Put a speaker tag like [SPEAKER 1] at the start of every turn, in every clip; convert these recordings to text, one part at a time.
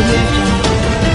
[SPEAKER 1] audio jungle।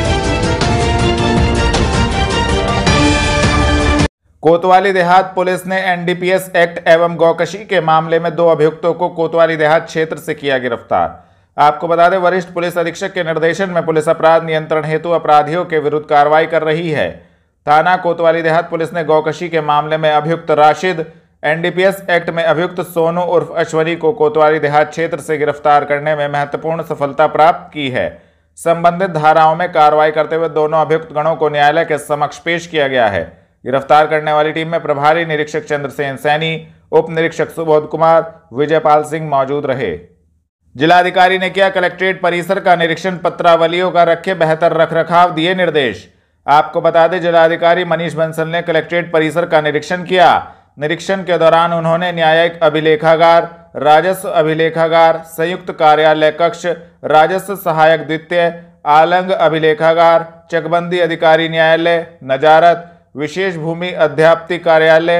[SPEAKER 2] कोतवाली देहात police ने एनडीपीएस एक्ट एवं गौकशी के मामले में 2 अभियुक्तों को कोतवाली देहात क्षेत्र से किया गिरफ्तार। आपको बता दें, वरिष्ठ पुलिस अधीक्षक के निर्देशन में पुलिस अपराध नियंत्रण हेतु अपराधियों के विरुद्ध कार्रवाई कर रही है। थाना कोतवाली देहात पुलिस ने गौकशी के मामले में अभियुक्त राशिद, एनडीपीएस एक्ट में अभियुक्त सोनू उर्फ अश्वनी को कोतवाली देहात क्षेत्र से गिरफ्तार करने में महत्वपूर्ण सफलता प्राप्त की है। संबंधित धाराओं में कार्रवाई करते हुए दोनों अभियुक्त गणों को न्यायालय के समक्ष पेश किया गया है। गिरफ्तार करने वाली टीम में प्रभारी निरीक्षक चंद्रसेन सैनी, उप निरीक्षक सुबोध कुमार, विजयपाल सिंह मौजूद रहे। जिलाधिकारी ने किया कलेक्ट्रेट परिसर का निरीक्षण, पत्रावलियों का रखे बेहतर रखरखाव, दिए निर्देश। आपको बता दें, जिलाधिकारी मनीष बंसल ने कलेक्ट्रेट परिसर का निरीक्षण किया। निरीक्षण के दौरान उन्होंने न्यायिक अभिलेखागार, राजस्व अभिलेखागार, संयुक्त कार्यालय कक्ष, राजस्व सहायक द्वितीय, आलंग अभिलेखागार, चकबंदी अधिकारी न्यायालय, नजारत, विशेष भूमि अध्याप्ति कार्यालय,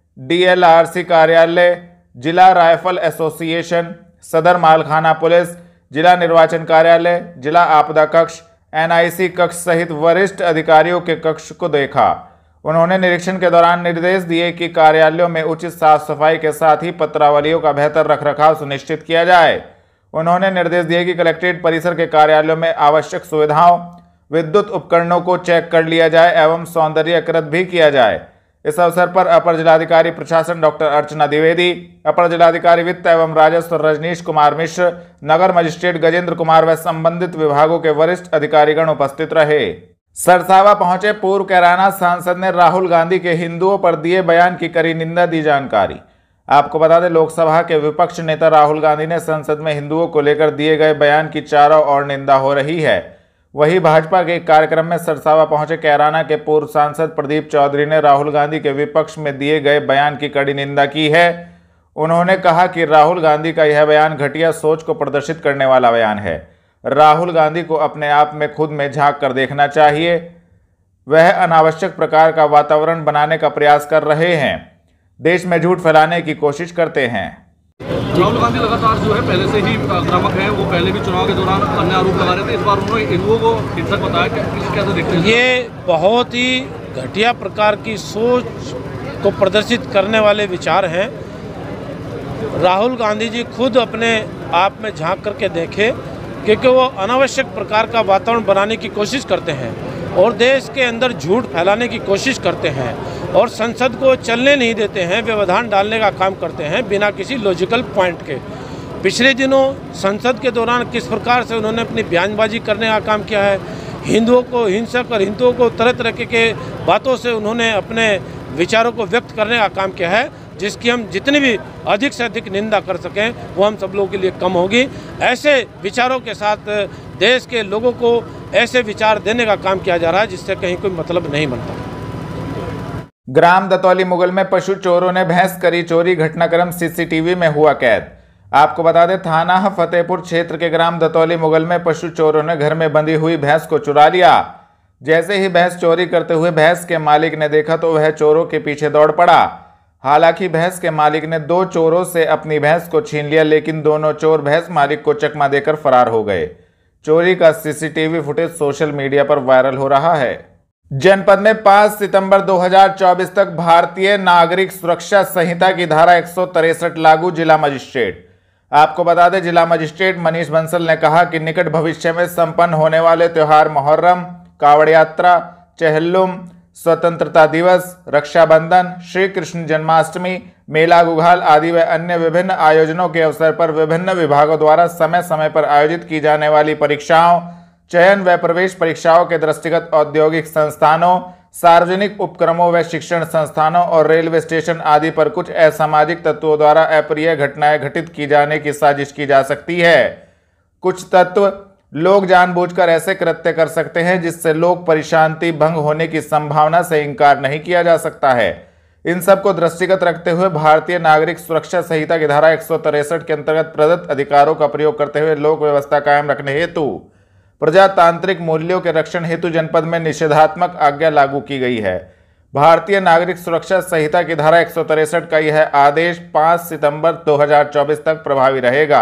[SPEAKER 2] डीएलआरसी कार्यालय, जिला राइफल एसोसिएशन, सदर मालखाना पुलिस, जिला निर्वाचन कार्यालय, जिला आपदा कक्ष, एनआईसी कक्ष सहित वरिष्ठ अधिकारियों के कक्ष को देखा। उन्होंने निरीक्षण के दौरान निर्देश दिए कि कार्यालयों में उचित साफ सफाई के साथ ही पत्रावलियों का बेहतर रखरखाव सुनिश्चित किया जाए। उन्होंने निर्देश दिए कि कलेक्ट्रेट परिसर के कार्यालयों में आवश्यक सुविधाओं, विद्युत उपकरणों को चेक कर लिया जाए एवं सौंदर्यकृत भी किया जाए। इस अवसर पर अपर जिलाधिकारी प्रशासन डॉक्टर अर्चना द्विवेदी, अपर जिलाधिकारी वित्त एवं राजस्व रजनीश कुमार मिश्र, नगर मजिस्ट्रेट गजेंद्र कुमार व संबंधित विभागों के वरिष्ठ अधिकारीगण उपस्थित रहे। सरसावा पहुंचे पूर्व कैराना सांसद ने राहुल गांधी के हिंदुओं पर दिए बयान की करी निंदा, दी जानकारी। आपको बता दें, लोकसभा के विपक्ष नेता राहुल गांधी ने संसद में हिंदुओं को लेकर दिए गए बयान की चारों ओर निंदा हो रही है। वहीं भाजपा के एक कार्यक्रम में सरसावा पहुंचे कैराना के पूर्व सांसद प्रदीप चौधरी ने राहुल गांधी के विपक्ष में दिए गए बयान की कड़ी निंदा की है। उन्होंने कहा कि राहुल गांधी का यह बयान घटिया सोच को प्रदर्शित करने वाला बयान है। राहुल गांधी को अपने आप में खुद में झांक कर देखना चाहिए। वह अनावश्यक प्रकार का वातावरण बनाने का प्रयास कर रहे हैं, देश में झूठ फैलाने की कोशिश करते हैं।
[SPEAKER 3] राहुल गांधी लगातार जो है पहले से ही आक्रामक है। वो पहले भी चुनाव के दौरान अन्य आरोप लगा रहे थे। इस बार उन्होंने हिंदुओं को हिंसक बताया। कैसे देखते हैं?
[SPEAKER 4] ये बहुत ही घटिया प्रकार की सोच को प्रदर्शित करने वाले विचार हैं। राहुल गांधी जी खुद अपने आप में झांक करके देखें, क्योंकि वो अनावश्यक प्रकार का वातावरण बनाने की कोशिश करते हैं और देश के अंदर झूठ फैलाने की कोशिश करते हैं और संसद को चलने नहीं देते हैं, व्यवधान डालने का काम करते हैं बिना किसी लॉजिकल पॉइंट के। पिछले दिनों संसद के दौरान किस प्रकार से उन्होंने अपनी बयानबाजी करने का काम किया है, हिंदुओं को हिंसक और हिंदुओं को तरह तरह के बातों से उन्होंने अपने विचारों को व्यक्त करने का काम किया है, जिसकी हम जितनी भी अधिक से अधिक निंदा कर सकें वो हम सब लोगों के लिए कम होगी। ऐसे विचारों के साथ देश के लोगों को ऐसे विचार देने का काम किया जा रहा है जिससे कहीं कोई मतलब नहीं बनता।
[SPEAKER 2] ग्राम दतौली मुगल में पशु चोरों ने भैंस करी चोरी, घटनाक्रम सीसीटीवी में हुआ कैद। आपको बता दें, थाना फतेहपुर क्षेत्र के ग्राम दतौली मुगल में पशु चोरों ने घर में बंधी हुई भैंस को चुरा लिया। जैसे ही भैंस चोरी करते हुए भैंस के मालिक ने देखा तो वह चोरों के पीछे दौड़ पड़ा। हालांकि भैंस के मालिक ने 2 चोरों से अपनी भैंस को छीन लिया, लेकिन दोनों चोर भैंस मालिक को चकमा देकर फरार हो गए। चोरी का सीसीटीवी फुटेज सोशल मीडिया पर वायरल हो रहा है। जनपद में 5 सितंबर 2024 तक भारतीय नागरिक सुरक्षा संहिता की धारा 163 लागू, जिला मजिस्ट्रेट। आपको बता दें, जिला मजिस्ट्रेट मनीष बंसल ने कहा कि निकट भविष्य में संपन्न होने वाले त्योहार मुहर्रम, कावड़ यात्रा, चेहल्लुम, स्वतंत्रता दिवस, रक्षाबंधन, श्री कृष्ण जन्माष्टमी, मेला गुघाल आदि व अन्य विभिन्न आयोजनों के अवसर पर विभिन्न विभागों द्वारा समय समय पर आयोजित की जाने वाली परीक्षाओं, चयन व प्रवेश परीक्षाओं के दृष्टिगत औद्योगिक संस्थानों, सार्वजनिक उपक्रमों व शिक्षण संस्थानों और रेलवे स्टेशन आदि पर कुछ असामाजिक तत्वों द्वारा अप्रिय घटनाएं घटित की जाने की साजिश की जा सकती है। कुछ तत्व लोग जानबूझकर ऐसे कृत्य कर सकते हैं जिससे लोक परिशांति भंग होने की संभावना से इनकार नहीं किया जा सकता है। इन सब को दृष्टिगत रखते हुए भारतीय नागरिक सुरक्षा संहिता की धारा 163 के अंतर्गत प्रदत्त अधिकारों का प्रयोग करते हुए लोक व्यवस्था कायम रखने हेतु प्रजातांत्रिक मूल्यों के रक्षण हेतु जनपद में निषेधात्मक आज्ञा लागू की गई है। भारतीय नागरिक सुरक्षा संहिता की धारा 163 का यह आदेश 5 सितंबर 2024 तक प्रभावी रहेगा।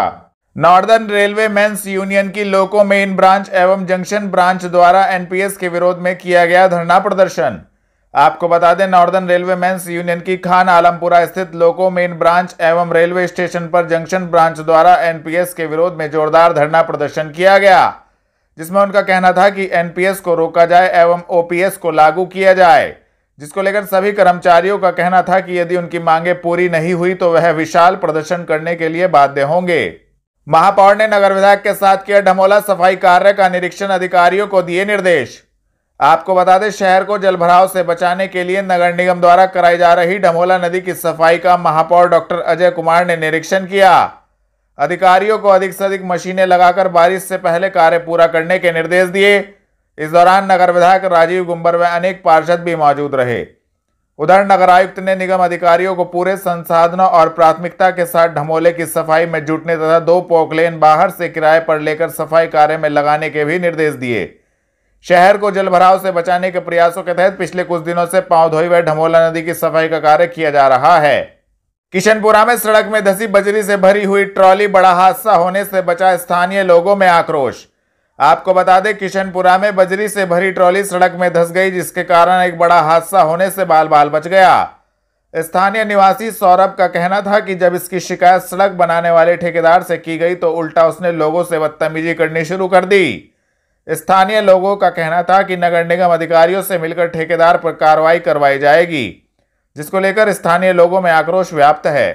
[SPEAKER 2] नॉर्दर्न रेलवे मेंस यूनियन की लोको मेन ब्रांच एवं जंक्शन ब्रांच द्वारा एनपीएस के विरोध में किया गया धरना प्रदर्शन। आपको बता दें, नॉर्दर्न रेलवे मेंस यूनियन की खान आलमपुरा स्थित लोको मेन ब्रांच एवं रेलवे स्टेशन पर जंक्शन ब्रांच द्वारा एनपीएस के विरोध में जोरदार धरना प्रदर्शन किया गया, जिसमें उनका कहना था कि एनपीएस को रोका जाए एवं ओपीएस को लागू किया जाए, जिसको लेकर सभी कर्मचारियों का कहना था कि यदि उनकी मांगे पूरी नहीं हुई तो वह विशाल प्रदर्शन करने के लिए बाध्य होंगे। महापौर ने नगर विधायक के साथ किया ढमोला सफाई कार्य का निरीक्षण, अधिकारियों को दिए निर्देश। आपको बता दें, शहर को जलभराव से बचाने के लिए नगर निगम द्वारा कराई जा रही ढमोला नदी की सफाई का महापौर डॉक्टर अजय कुमार ने निरीक्षण किया। अधिकारियों को अधिक से अधिक मशीनें लगाकर बारिश से पहले कार्य पूरा करने के निर्देश दिए। इस दौरान नगर विधायक राजीव गुंबर व अनेक पार्षद भी मौजूद रहे। उधर नगर आयुक्त ने निगम अधिकारियों को पूरे संसाधनों और प्राथमिकता के साथ ढमोले की सफाई में जुटने तथा 2 पोकलेन बाहर से किराए पर लेकर सफाई कार्य में लगाने के भी निर्देश दिए। शहर को जलभराव से बचाने के प्रयासों के तहत पिछले कुछ दिनों से पांवधोई व ढमोला नदी की सफाई का कार्य किया जा रहा है। किशनपुरा में सड़क में धसी बजरी से भरी हुई ट्रॉली, बड़ा हादसा होने से बचा, स्थानीय लोगों में आक्रोश। आपको बता दें, किशनपुरा में बजरी से भरी ट्रॉली सड़क में धंस गई, जिसके कारण एक बड़ा हादसा होने से बाल बाल बच गया। स्थानीय निवासी सौरभ का कहना था कि जब इसकी शिकायत सड़क बनाने वाले ठेकेदार से की गई तो उल्टा उसने लोगों से बदतमीजी करनी शुरू कर दी। स्थानीय लोगों का कहना था कि नगर निगम अधिकारियों से मिलकर ठेकेदार पर कार्रवाई करवाई जाएगी, जिसको लेकर स्थानीय लोगों में आक्रोश व्याप्त है।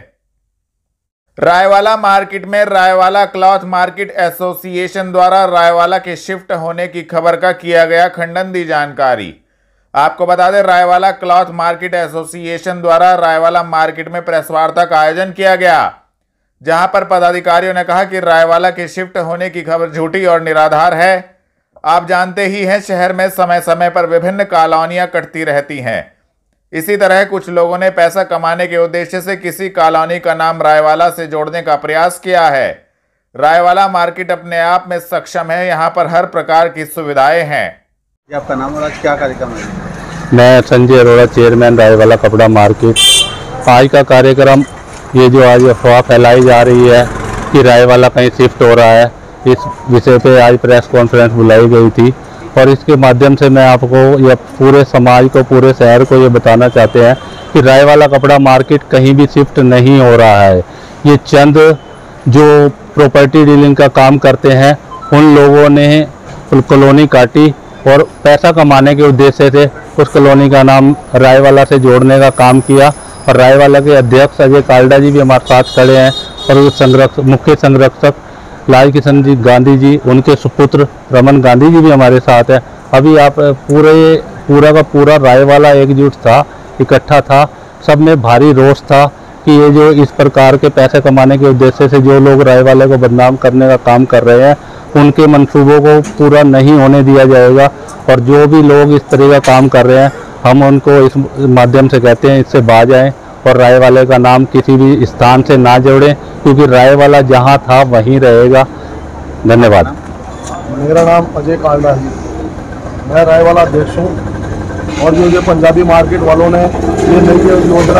[SPEAKER 2] रायवाला मार्केट में रायवाला क्लॉथ मार्केट एसोसिएशन द्वारा रायवाला के शिफ्ट होने की खबर का किया गया खंडन, दी जानकारी। आपको बता दें, रायवाला क्लॉथ मार्केट एसोसिएशन द्वारा रायवाला मार्केट में प्रेस वार्ता का आयोजन किया गया, जहां पर पदाधिकारियों ने कहा कि रायवाला के शिफ्ट होने की खबर झूठी और निराधार है। आप जानते ही हैं, शहर में समय समय पर विभिन्न कॉलोनियां कटती रहती हैं। इसी तरह कुछ लोगों ने पैसा कमाने के उद्देश्य से किसी कॉलोनी का नाम रायवाला से जोड़ने का प्रयास किया है। रायवाला मार्केट अपने आप में सक्षम है, यहाँ पर हर प्रकार की सुविधाएं हैं।
[SPEAKER 1] आपका नाम और आज क्या कार्यक्रम है?
[SPEAKER 5] मैं संजय अरोड़ा, चेयरमैन रायवाला कपड़ा मार्केट। आज का कार्यक्रम, ये जो आज अफवाह फैलाई जा रही है कि रायवाला कहीं शिफ्ट हो रहा है, इस विषय पे आज प्रेस कॉन्फ्रेंस बुलाई गई थी और इसके माध्यम से मैं आपको या पूरे समाज को, पूरे शहर को ये बताना चाहते हैं कि रायवाला कपड़ा मार्केट कहीं भी शिफ्ट नहीं हो रहा है। ये चंद जो प्रॉपर्टी डीलिंग का काम करते हैं उन लोगों ने कॉलोनी काटी और पैसा कमाने के उद्देश्य से उस कॉलोनी का नाम रायवाला से जोड़ने का काम किया। और रायवाला के अध्यक्ष अजय काल्डा जी भी हमारे साथ खड़े हैं और मुख्य संरक्षक लाल किशन जी गांधी जी, उनके सुपुत्र रमन गांधी जी भी हमारे साथ हैं। अभी आप पूरा का पूरा रायवाला एकजुट था, इकट्ठा था। सब में भारी रोष था कि ये जो इस प्रकार के पैसे कमाने के उद्देश्य से जो लोग रायवाले को बदनाम करने का काम कर रहे हैं, उनके मंसूबों को पूरा नहीं होने दिया जाएगा। और जो भी लोग इस तरह का काम कर रहे हैं, हम उनको इस माध्यम से कहते हैं इससे बाज आएँ और रायवाले का नाम किसी भी स्थान से ना जोड़ें, क्योंकि रायवाला जहां था वहीं रहेगा। धन्यवाद।
[SPEAKER 6] मेरा नाम अजय काल्डा है, मैं रायवाला अध्यक्ष हूँ। और जो पंजाबी मार्केट वालों ने ये नई योजना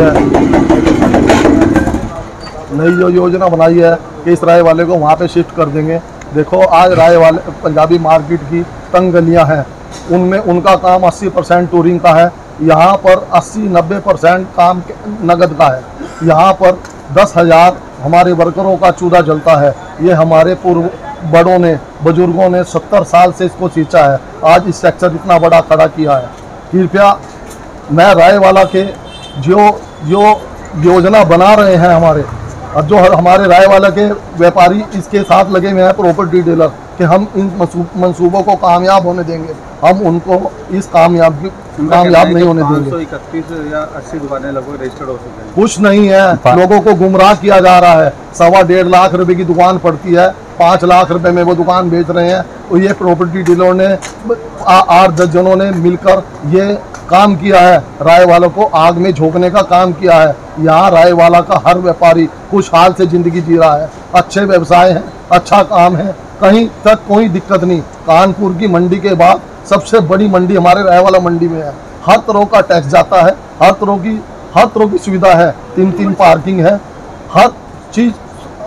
[SPEAKER 6] बनाई है कि इस रायवाले को वहाँ पे शिफ्ट कर देंगे। देखो, आज रायवाले पंजाबी मार्केट की तंग गलियाँ हैं, उनमें उनका काम 80% टूरिंग का है। यहाँ पर 80-90% काम नगद का है। यहाँ पर 10,000 हमारे वर्करों का चूल्हा जलता है। ये हमारे पूर्व बड़ों ने, बुजुर्गों ने 70 साल से इसको सींचा है। आज इस सेक्टर इतना बड़ा खड़ा किया है। कृपया मैं रायवाला के जो योजना बना रहे हैं जो हमारे रायवाला के व्यापारी इसके साथ लगे हुए हैं, प्रॉपर्टी डीलर, कि हम इन मंसूबों को कामयाब होने देंगे। हम उनको इस कामयाब नहीं होने देंगे।
[SPEAKER 1] 531 या 80 दुकानें लगभग रजिस्टर्ड हो चुकी हैं।
[SPEAKER 6] कुछ नहीं है, लोगों को गुमराह किया जा रहा है। 1.25 लाख रुपए की दुकान पड़ती है, 5 लाख रुपए में वो दुकान बेच रहे हैं। और ये प्रॉपर्टी डीलरों ने 8-10 जनों ने मिलकर ये काम किया है, रायवाला को आग में झोंकने का काम किया है। यहाँ रायवाला का हर व्यापारी खुशहाल से जिंदगी जी रहा है। अच्छे व्यवसाय हैं, अच्छा काम है, कहीं तक कोई दिक्कत नहीं। कानपुर की मंडी के बाद सबसे बड़ी मंडी हमारे रायवाला मंडी में है। हर तरह का टैक्स जाता है, हर तरह की सुविधा है। 3 पार्किंग है, हर चीज़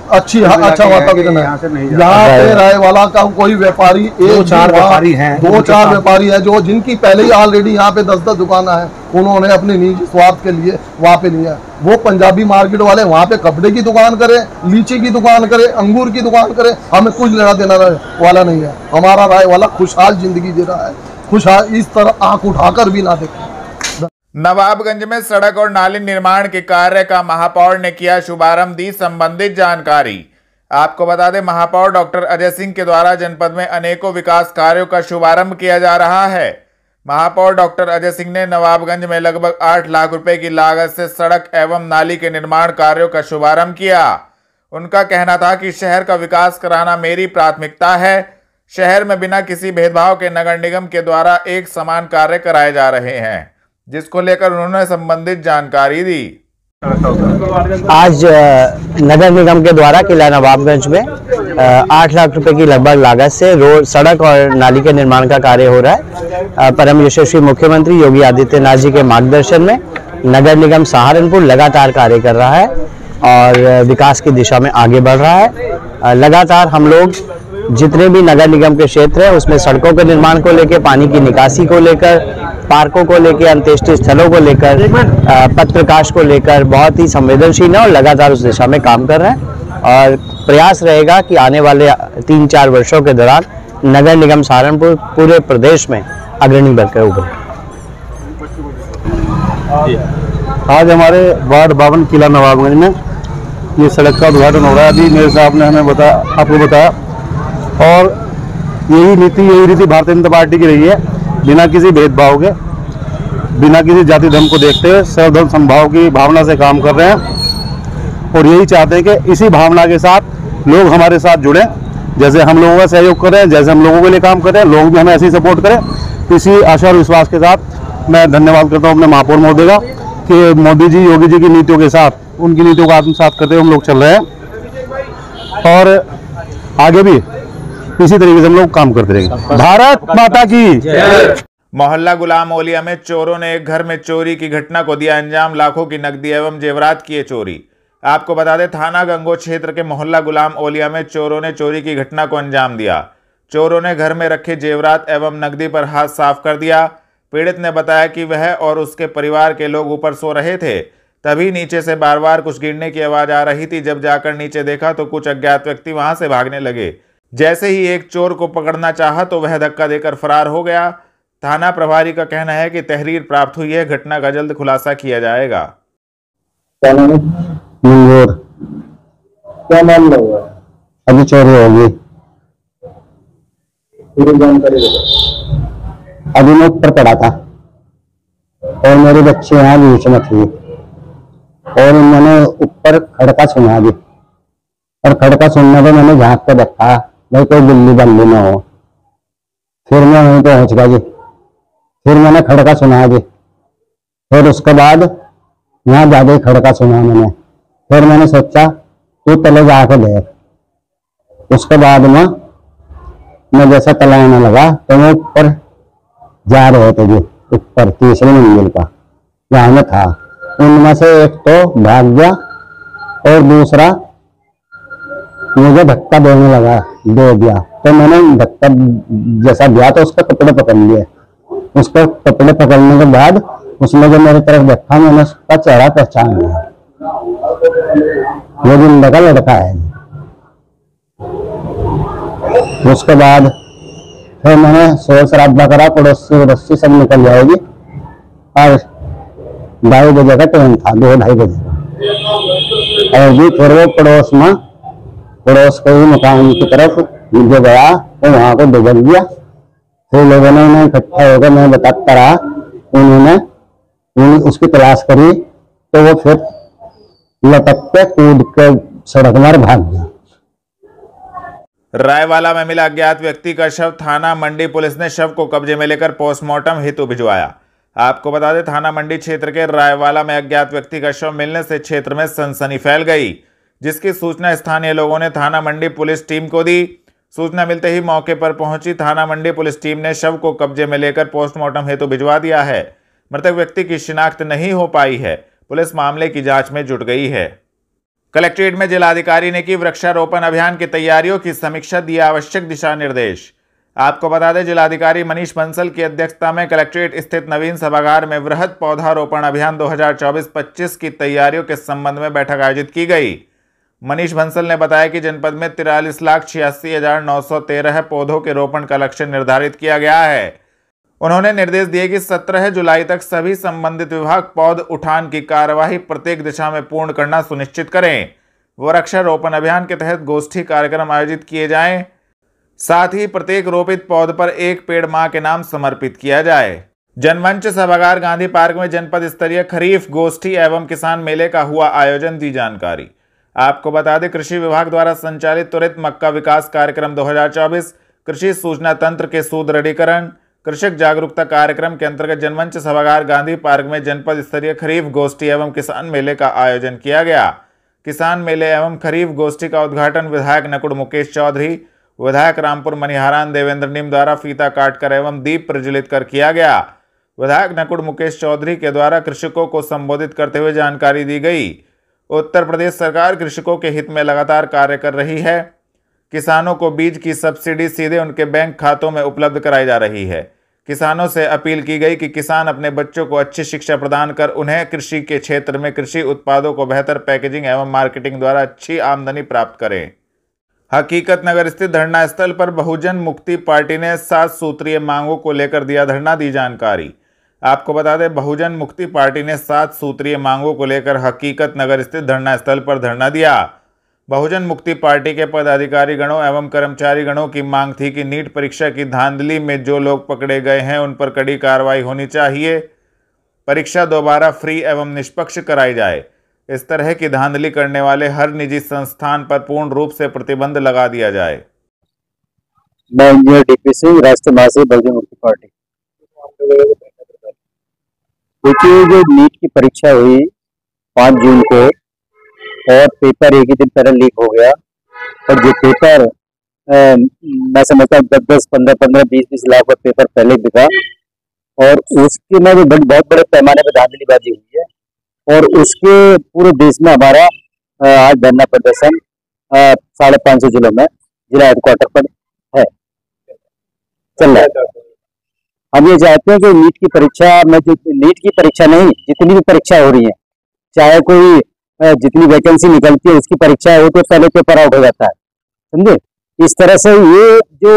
[SPEAKER 6] अच्छा वातावरण है।
[SPEAKER 1] यहाँ से नहीं
[SPEAKER 6] यहाँ पे रायवाला का कोई व्यापारी दो चार व्यापारी है जो जिनकी पहले ही ऑलरेडी यहाँ पे 10-10 दुकानें हैं, उन्होंने अपने निजी स्वार्थ के लिए वहाँ पे लिया। वो पंजाबी मार्केट वाले वहाँ पे कपड़े की दुकान करे, लीची की दुकान करे, अंगूर की दुकान करे, हमें कुछ लेना देना वाला नहीं है। हमारा रायवाला खुशहाल जिंदगी जी रहा है, खुशहाल इस तरह आंख उठाकर भी ना देखे।
[SPEAKER 2] नवाबगंज में सड़क और नाली निर्माण के कार्य का महापौर ने किया शुभारंभ, दी संबंधित जानकारी। आपको बता दें, महापौर डॉक्टर अजय सिंह के द्वारा जनपद में अनेकों विकास कार्यों का शुभारंभ किया जा रहा है। महापौर डॉक्टर अजय सिंह ने नवाबगंज में लगभग 8 लाख रुपए की लागत से सड़क एवं नाली के निर्माण कार्यों का शुभारंभ किया। उनका कहना था कि शहर का विकास कराना मेरी प्राथमिकता है। शहर में बिना किसी भेदभाव के नगर निगम के द्वारा एक समान कार्य कराए जा रहे हैं, जिसको लेकर उन्होंने संबंधित जानकारी दी।
[SPEAKER 7] आज नगर निगम के द्वारा किला नवाबगंज में 8 लाख रुपए की लगभग लागत से रोड, सड़क और नाली के निर्माण का कार्य हो रहा है। परम यशस्वी मुख्यमंत्री योगी आदित्यनाथ जी के मार्गदर्शन में नगर निगम सहारनपुर लगातार कार्य कर रहा है और विकास की दिशा में आगे बढ़ रहा है। लगातार हम लोग जितने भी नगर निगम के क्षेत्र है उसमें सड़कों के निर्माण को लेकर, पानी की निकासी को लेकर, पार्कों को लेकर, अंत्येष्टि स्थलों को लेकर, पत्रकाश को लेकर बहुत ही संवेदनशील है और लगातार उस दिशा में काम कर रहे हैं। और प्रयास रहेगा कि आने वाले 3-4 वर्षों के दौरान नगर निगम सहारनपुर पूरे प्रदेश में अग्रणी बनकर उभरे।
[SPEAKER 5] आज हमारे वार्ड 52 किला नवाबगंज में ये सड़क का उद्घाटन हो रहा है। अभी मेरे साहब ने हमें आपको बताया, और यही नीति भारतीय जनता पार्टी की रही है, बिना किसी भेदभाव के, बिना किसी जाति धर्म को देखते हुए सर्वधर्म समभाव की भावना से काम कर रहे हैं। और यही चाहते हैं कि इसी भावना के साथ लोग हमारे साथ जुड़ें, जैसे हम लोगों का सहयोग कर रहे हैं, जैसे हम लोगों के लिए काम कर रहे हैं, लोग भी हमें ऐसे ही सपोर्ट करें। इसी आशा और विश्वास के साथ मैं धन्यवाद करता हूँ अपने महापौर महोदय का कि मोदी जी, योगी जी की नीतियों के साथ, उनकी नीतियों को आत्मसात करते हुए हम लोग चल रहे हैं और आगे भी इसी तरीके से हम लोग काम करते रहेंगे। भारत माता की।
[SPEAKER 2] मोहल्ला गुलाम ओलिया में चोरों ने एक घर में चोरी की घटना को दिया अंजाम, लाखों की नकदी एवं जेवरात किए चोरी। आपको बता दें, थाना गंगो क्षेत्र के मोहल्ला गुलाम ओलिया में चोरों ने चोरी की घटना को अंजाम दिया। चोरों ने घर में रखे जेवरात एवं नकदी पर हाथ साफ कर दिया। पीड़ित ने बताया कि वह और उसके परिवार के लोग ऊपर सो रहे थे, तभी नीचे से बार बार कुछ गिरने की आवाज आ रही थी। जब जाकर नीचे देखा तो कुछ अज्ञात व्यक्ति वहां से भागने लगे। जैसे ही एक चोर को पकड़ना चाहा तो वह धक्का देकर फरार हो गया। थाना प्रभारी का कहना है कि तहरीर प्राप्त हुई है, घटना का जल्द खुलासा किया जाएगा।
[SPEAKER 5] क्या मामला हुआ? अभी चोरी होगी, पूरी जानकारी दो। अभी मैं ऊपर पड़ा था और मेरे बच्चे यहाँ बीच में थे और उन्होंने ऊपर खड़का सुना अभी, और खड़का सुनने पर मैंने झाँक के देखा भाई कोई बिल्ली बल्ली ना हो। फिर मैं वहीं पे पहुंच गया जी, फिर मैंने खड़का सुना जी, फिर उसके बाद यहाँ ज्यादा ही खड़का सुना मैंने। फिर मैंने सोचा तू तले जाके देख। उसके बाद में मैं जैसा तलाने लगा तो मैं ऊपर जा रहे थे जी, ऊपर तीसरी मंजिल का जहाँ में था। उनमें से एक तो भाग गया और दूसरा मुझे धक्का देने लगा, दे दिया। तो मैंने धक्का जैसा दिया तो उसके कपड़े पकड़ लिए। उसके कपड़े पकड़ने के बाद उसने जो मेरी तरफ देखा, मैंने उसका चेहरा पहचान लिया, वो जिंदा का लड़का है। उसके बाद फिर मैंने शोर शराबा करा, पड़ोसी सब निकल जाएगी और 2:30 बजे का ट्रेन था, 2-2:30 बजे। और भी फिर वो पड़ोस के मकान की तरफ जो गया तो वहां को डुबल गया। फिर लोगों ने उन्हें इकट्ठा होकर मैं बताता रहा, उन्होंने उसकी तलाश करी तो वो फिर लटक के कूद के सड़क मार भाग गया।
[SPEAKER 2] रायवाला में मिला अज्ञात व्यक्ति का शव, थाना मंडी पुलिस ने शव को कब्जे में लेकर पोस्टमार्टम हेतु भिजवाया। आपको बता दें, थाना मंडी क्षेत्र के रायवाला में अज्ञात व्यक्ति का शव मिलने से क्षेत्र में सनसनी फैल गई, जिसकी सूचना स्थानीय लोगों ने थाना मंडी पुलिस टीम को दी। सूचना मिलते ही मौके पर पहुंची थाना मंडी पुलिस टीम ने शव को कब्जे में लेकर पोस्टमार्टम हेतु भिजवा दिया है। मृतक व्यक्ति की शिनाख्त नहीं हो पाई है। पुलिस मामले की जांच में जुट गई है। कलेक्ट्रेट में जिलाधिकारी ने की वृक्षारोपण अभियान की तैयारियों की समीक्षा, दिए आवश्यक दिशा निर्देश। आपको बता दें, जिलाधिकारी मनीष बंसल की अध्यक्षता में कलेक्ट्रेट स्थित नवीन सभागार में वृहद पौधारोपण अभियान 2024-25 की तैयारियों के संबंध में बैठक आयोजित की गई। मनीष बंसल ने बताया कि जनपद में 43,86,913 पौधों के रोपण का लक्ष्य निर्धारित किया गया है। उन्होंने निर्देश दिए कि 17 जुलाई तक सभी संबंधित विभाग पौध उठान की कार्यवाही प्रत्येक दिशा में पूर्ण करना सुनिश्चित करें। वृक्षारोपण अभियान के तहत गोष्ठी कार्यक्रम आयोजित किए जाएं। साथ ही प्रत्येक रोपित पौध पर एक पेड़ मां के नाम समर्पित किया जाए। जनमंच सभागार गांधी पार्क में जनपद स्तरीय खरीफ गोष्ठी एवं किसान मेले का हुआ आयोजन, दी जानकारी। आपको बता दें, कृषि विभाग द्वारा संचालित त्वरित मक्का विकास कार्यक्रम 2024, कृषि सूचना तंत्र के सुदृढ़ीकरण, कृषक जागरूकता कार्यक्रम के अंतर्गत जनमंच सभागार गांधी पार्क में जनपद स्तरीय खरीफ गोष्ठी एवं किसान मेले का आयोजन किया गया। किसान मेले एवं खरीफ गोष्ठी का उद्घाटन विधायक नकुड़ मुकेश चौधरी, विधायक रामपुर मनिहारान देवेंद्र निम द्वारा फीता काटकर एवं दीप प्रज्वलित कर किया गया। विधायक नकुड़ मुकेश चौधरी के द्वारा कृषकों को संबोधित करते हुए जानकारी दी गई। उत्तर प्रदेश सरकार कृषकों के हित में लगातार कार्य कर रही है। किसानों को बीज की सब्सिडी सीधे उनके बैंक खातों में उपलब्ध कराई जा रही है। किसानों से अपील की गई कि किसान अपने बच्चों को अच्छी शिक्षा प्रदान कर उन्हें कृषि के क्षेत्र में कृषि उत्पादों को बेहतर पैकेजिंग एवं मार्केटिंग द्वारा अच्छी आमदनी प्राप्त करें। हकीकत नगर स्थित धरना स्थल पर बहुजन मुक्ति पार्टी ने 7 सूत्रीय मांगों को लेकर दिया धरना, दी जानकारी। आपको बता दें, बहुजन मुक्ति पार्टी ने 7 सूत्रीय मांगों को लेकर हकीकत नगर स्थित धरना स्थल पर धरना दिया। बहुजन मुक्ति पार्टी के पदाधिकारी गणों एवं कर्मचारी गणों की मांग थी कि नीट परीक्षा की धांधली में जो लोग पकड़े गए हैं उन पर कड़ी कार्रवाई होनी चाहिए। परीक्षा दोबारा फ्री एवं निष्पक्ष कराई जाए। इस तरह की धांधली करने वाले हर निजी संस्थान पर पूर्ण रूप से प्रतिबंध लगा दिया जाए।
[SPEAKER 8] मैं इंजीनियर डीपी सिंह, राष्ट्रीय महासचिव बहुजन मुक्ति पार्टी। देखिए, जो नीट की परीक्षा हुई 5 जून को और पेपर एक ही दिन पहले लीक हो गया, और जो पेपर मैं समझता हूँ 10-10, 15-15, 20-20 लाख का पेपर पहले बिका, और उसके में भी बहुत बड़े पैमाने पर धांधलीबाजी हुई है। और उसके पूरे देश में हमारा आज धरना प्रदर्शन 550 जिलों में जिला हेडक्वार्टर पर है, चल रहा है। हम ये चाहते हैं कि नीट की परीक्षा में, जो नीट की परीक्षा नहीं, जितनी भी परीक्षा हो रही है, चाहे कोई जितनी वैकेंसी निकलती है उसकी परीक्षा हो तो पहले पेपर आउट हो जाता है, समझे। इस तरह से ये जो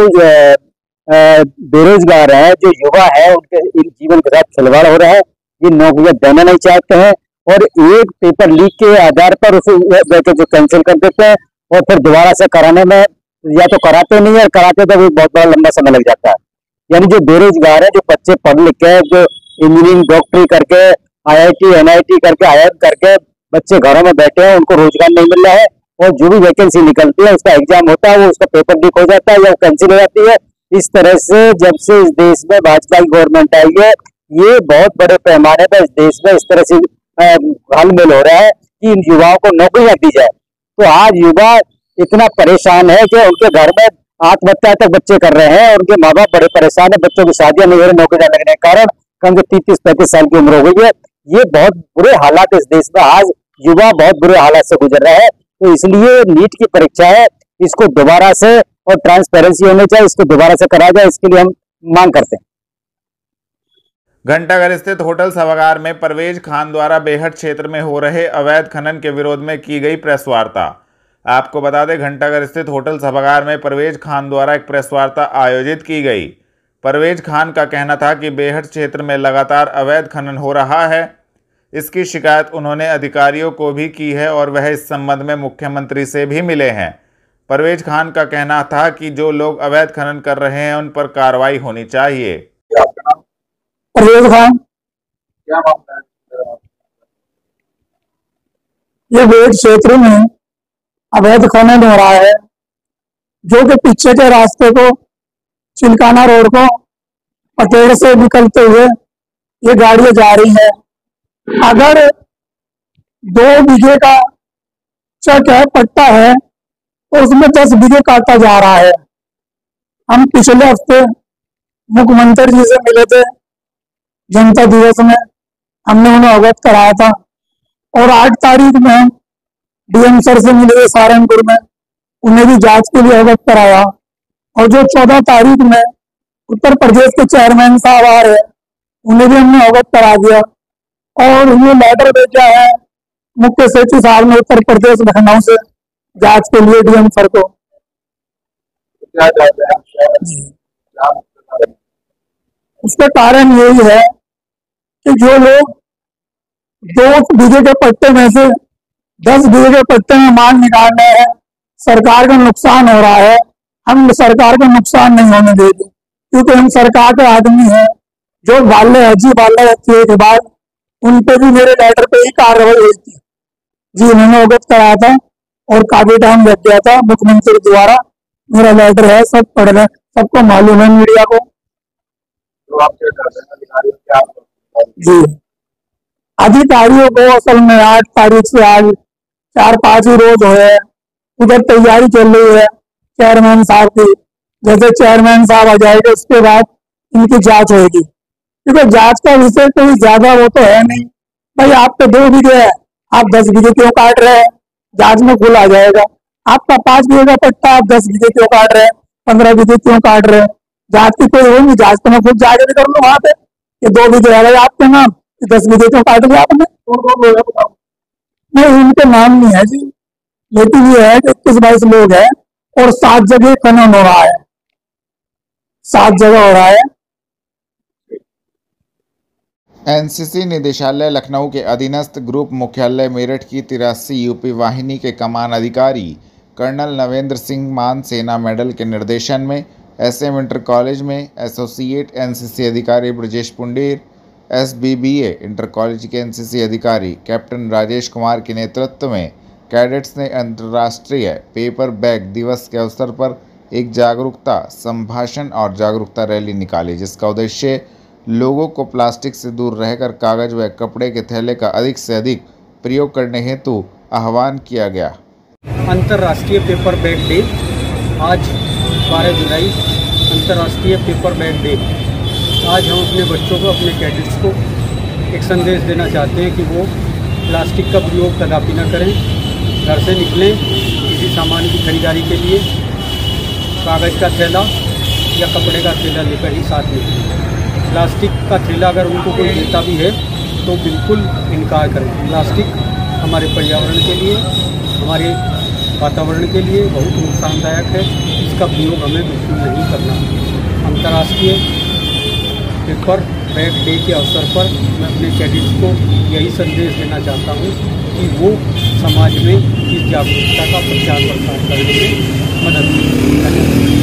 [SPEAKER 8] बेरोजगार है, जो युवा है, उनके इन जीवन के साथ खिलवाड़ हो रहा है। ये नौकरियां देना नहीं चाहते हैं और एक पेपर लीक के आधार पर उसे वैकेंसी कैंसिल कर देते हैं, और फिर दोबारा से कराने में या तो कराते नहीं है, कराते तो बहुत बड़ा लंबा समय लग जाता है। यानी जो बेरोजगार है, जो बच्चे पढ़ लिख के, जो इंजीनियरिंग डॉक्टरी करके, IIT NIT करके, IIM करके बच्चे घरों में बैठे हैं, उनको रोजगार नहीं मिल रहा है, और जो भी वैकेंसी निकलती है उसका एग्जाम होता है, वो उसका पेपर लीक हो जाता है या कैंसिल हो जाती है। इस तरह से जब से इस देश में भाजपा की गवर्नमेंट आई है, ये बहुत बड़े पैमाने पर इस देश में इस तरह से घालमेल हो रहा है कि इन युवाओं को नौकरियां दी जाए। तो आज युवा इतना परेशान है कि उनके घर में आत्महत्या तक बच्चे कर रहे हैं, उनके माँ बाप बड़े परेशान है, बच्चों की शादियां नहीं हो रही नौकरियां लगने के कारण। कम से 30-35 साल की उम्र हो गई है। ये बहुत बुरे हालात इस देश में, आज युवा बहुत बुरे हालात से गुजर रहा है। तो इसलिए नीट की परीक्षा है, इसको दोबारा से, और ट्रांसपेरेंसी होनी चाहिए, इसको दोबारा से कराया जाए, इसके लिए हम मांग करते हैं।
[SPEAKER 2] घंटाघर स्थित होटल सभागार में परवेज खान द्वारा बेहट क्षेत्र में हो रहे अवैध खनन के विरोध में की गई प्रेस वार्ता। आपको बता दें, घंटाघर स्थित होटल सभागार में परवेज खान द्वारा एक प्रेस वार्ता आयोजित की गई। परवेज खान का कहना था कि बेहट क्षेत्र में लगातार अवैध खनन हो रहा है। इसकी शिकायत उन्होंने अधिकारियों को भी की है और वह इस संबंध में मुख्यमंत्री से भी मिले हैं। परवेज खान का कहना था कि जो लोग अवैध खनन कर रहे हैं उन पर कार्रवाई होनी चाहिए।
[SPEAKER 9] परवेज खान,
[SPEAKER 1] क्या मामला है?
[SPEAKER 9] ये बेहट क्षेत्र में अवैध खनन हो रहा है, जो कि पीछे के रास्ते को, चिलकाना रोड को पटेड़ से निकलते हुए ये गाड़ियां जा रही है। अगर 2 बीघे का चक है, पट्टा है, तो उसमें 10 बीघे काटा जा रहा है। हम पिछले हफ्ते मुख्यमंत्री जी से मिले थे जनता दिवस में, हमने उन्हें अवगत कराया था, और 8 तारीख में डीएम सर से मिले सहारनपुर में, उन्हें भी जांच के लिए अवगत कराया। और जो 14 तारीख में उत्तर प्रदेश के चेयरमैन साहब आ रहे हैं, उन्हें भी हमने अवगत करा दिया। और उन्हें लेटर भेजा है मुख्य सचिव साहब ने उत्तर प्रदेश लखनऊ से जांच के लिए डीएम सर को।
[SPEAKER 1] क्या चाहते हैं?
[SPEAKER 9] उसका कारण यही है कि जो लोग 2 बीघे के पट्टे में से 10 बीघे के पट्टे में माल निकाल रहे हैं, सरकार का नुकसान हो रहा है। हम सरकार को नुकसान नहीं होने देंगे, क्योंकि हम सरकार के आदमी हैं। जो बाल्य अर्जी बाल्य रखने के बाद उन पे भी मेरे लेटर पे ही कार्रवाई हुई थी जी, उन्होंने अवगत कराया था और काफी टाइम लग गया था। मुख्यमंत्री द्वारा मेरा लेटर है, सब पढ़ रहे, सबको मालूम है मीडिया को।
[SPEAKER 1] तो आप क्या चाहते हैं अधिकारियों क्या?
[SPEAKER 9] जी, अधिकारियों को असल में 8 तारीख से आज 4-5 ही रोज हुए, उधर तैयारी चल रही है चेयरमैन साहब की। जैसे चेयरमैन साहब आ जाएंगे उसके बाद इनकी जांच होगी, क्योंकि जांच का विषय कोई ज्यादा वो तो है नहीं। भाई आपके 2 बीघे है, आप 10 बीघे क्यों काट रहे हैं? जांच में खुल आ जाएगा। आपका 5 बीघे का पट्टा, आप 10 बीघे क्यों काट रहे हैं? 15 बीघे क्यों काट रहे हैं? जांच की कोई होगी, जांच तो मैं खुद जाके भी कर लूँ वहां पे। ये 2 बीघे है भाई आपके नाम, 10 बीघे क्यों काट दिया आपने? नहीं, उनके नाम नहीं है जी, लेकिन ये है कि 21-22 लोग हैं और 7 जगह खनन हो रहा है, 7 जगह हो रहा है।
[SPEAKER 2] एनसीसी निदेशालय लखनऊ के अधीनस्थ ग्रुप मुख्यालय मेरठ की 83 यूपी वाहिनी के कमान अधिकारी कर्नल नवेंद्र सिंह मान सेना मेडल के निर्देशन में एसएम इंटर कॉलेज में एसोसिएट एनसीसी अधिकारी Brajesh Pundir, SBBA inter college के एनसीसी अधिकारी कैप्टन राजेश कुमार के नेतृत्व में कैडेट्स ने अंतर्राष्ट्रीय पेपर बैग दिवस के अवसर पर एक जागरूकता संभाषण और जागरूकता रैली निकाली, जिसका उद्देश्य लोगों को प्लास्टिक से दूर रहकर कागज व कपड़े के थैले का अधिक से अधिक प्रयोग करने हेतु आह्वान किया गया।
[SPEAKER 10] अंतर्राष्ट्रीय पेपर बैग डे, आज 12 जुलाई अंतर्राष्ट्रीय पेपर बैग डे। आज हम अपने बच्चों को, अपने कैडेट्स को एक संदेश देना चाहते हैं कि वो प्लास्टिक का प्रयोग कदापि न करें। घर से निकलें किसी सामान की खरीदारी के लिए, कागज़ का थैला या कपड़े का थैला लेकर ही साथ निकलें। प्लास्टिक का थैला अगर उनको कोई देता भी है तो बिल्कुल इनकार करें। प्लास्टिक हमारे पर्यावरण के लिए, हमारे वातावरण के लिए बहुत नुकसानदायक है, इसका प्रयोग हमें बिल्कुल नहीं करना। अंतर्राष्ट्रीय पेपर बैग डे के अवसर पर मैं अपने कैडेट्स को यही संदेश देना चाहता हूँ कि वो समाज में इस जागरूकता का प्रचार प्रसार करने में मदद करें।